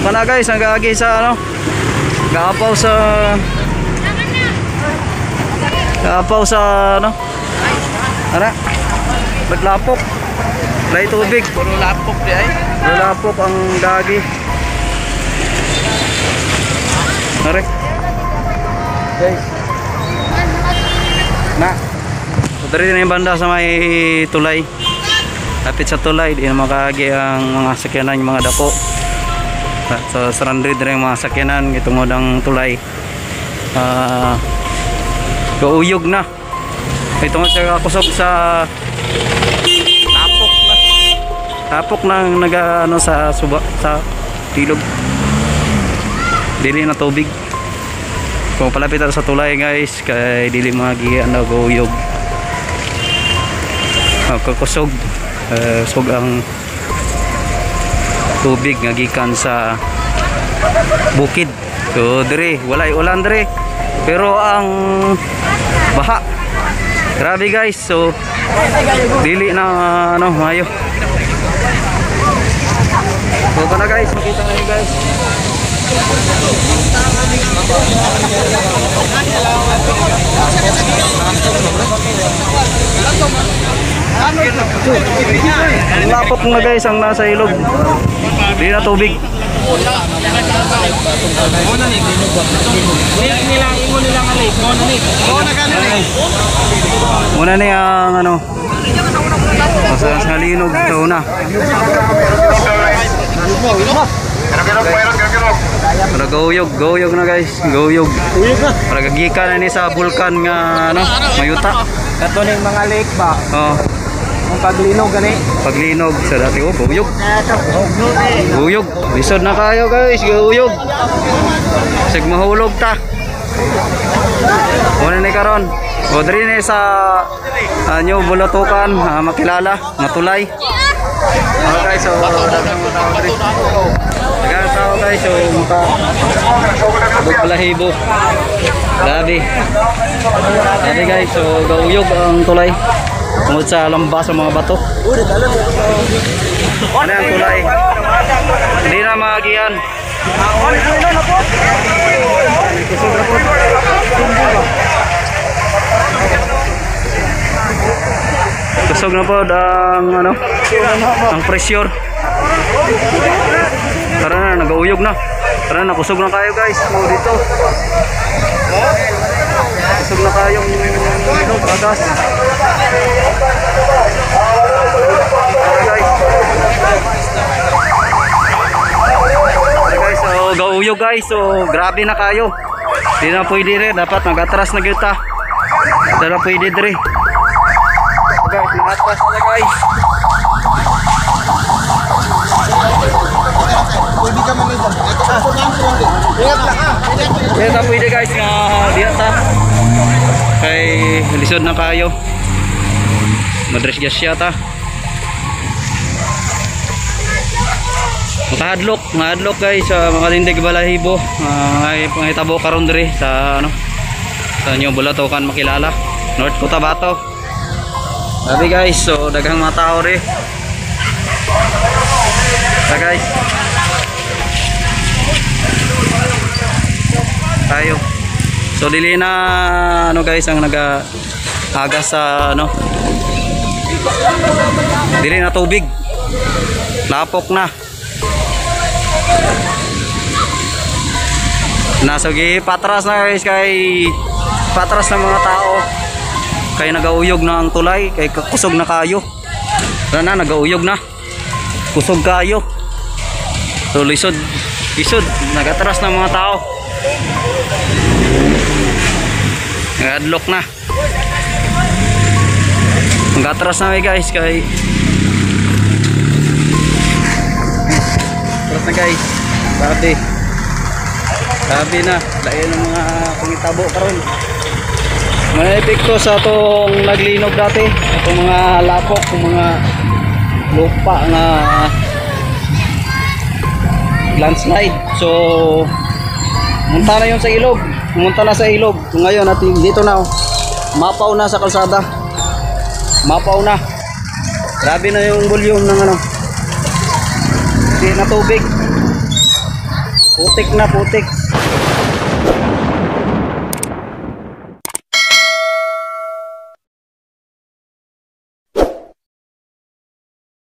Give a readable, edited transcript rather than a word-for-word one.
Mana guys, nag-aagi sa ano? Kaapaw sa ano? Ara. Naglapok. Lay tubig. Puro lapok di ay. Lapok ang gagi. Are. Guys. Na. Dari na yung banda sa may tulay. Lapit sa tulay, di na makahagi ang mga sakyanan, yung mga dako. So surrounded rin yung mga sakyanan, itungod ang tulay. Gauyog na. Itungod sa kusog sa tapok na nag-ano sa suba, sa tilog. Dili na tubig. Kung palapit sa tulay guys, kay dili magi ano gauyog. Kakusog. Sog ang tubig nga gikan sa bukid. So dire walay ulan dire, pero ang baha grabe guys. So dili na ano mayo. So kana guys, makita na yun guys. Lapok na guys ang nasa ilog. Di na tubig. Muna ni ang ano sa linog daw na. Para gauyog na guys, gauyog. Para gagikan na ni sa bulkan nga ano, mayuta. Kato ning mga lake ba? Oh. Ang paglinog gani. Paglinog sa dati oh, gauyog. Gauyog. Lisod na kayo guys, gauyog. Sig mahulog ta. Muna ni karon. O diri ni sa New Bulatukan, makilala, matulay. Okay, so dagang tao diri. Dagang tao guys, so maka balahibo. Grabe. Grabe guys, so gauyog ang tulay. Tungod sa lambas sa mga bato. Ano ang tulay? Hindi na magihan. Kusog na po ang ano, ang pressure. Tara na, nagauyog na. Tara na, kusog na kayo guys. Dito. Kusog na kayong bagas. Guys, so gauyog guys. So grabe na kayo. Di na pwede rin. Dapat mag-atras na kita. Di na pwede rin. Guys, mag-atras na guys. Pwede ka man ito. Ingat lang ha. Di na pwede guys nga diyan ta. Kay lisod na kayo. Madres gas siya ta. Mahadlok guys sa mga lindig balahibo. Ay pangitabo karon diri sa ano, sa New Bulatukan makilala, North Cotabato. Sabi guys, so daghang mga tao ri. Sa guys. Tayo. So dili na ano guys ang naga-aga sa ano. Dili na tubig. Lapok na. Nasugi patras na guys, kay patras ng mga tao. Kay nagauyog na ang tulay, kay kusog na kayo. Na nagauyog na. Kusog kayo. So lisod nagatras ng mga tao. Ngadlok na. Nagatras na guys, kay atras na guys. Sabi na, dahil ng mga pangitabo karon. May epekto sa itong naglinog dati, itong mga lapok, itong mga lupa na landslide. So munta na yun sa ilog, pumunta na sa ilog. Ngayon natin dito na, mapaw na sa kalsada, mapaw na. Grabe na yung volume ng ano, hindi na tubig. Putik na putik.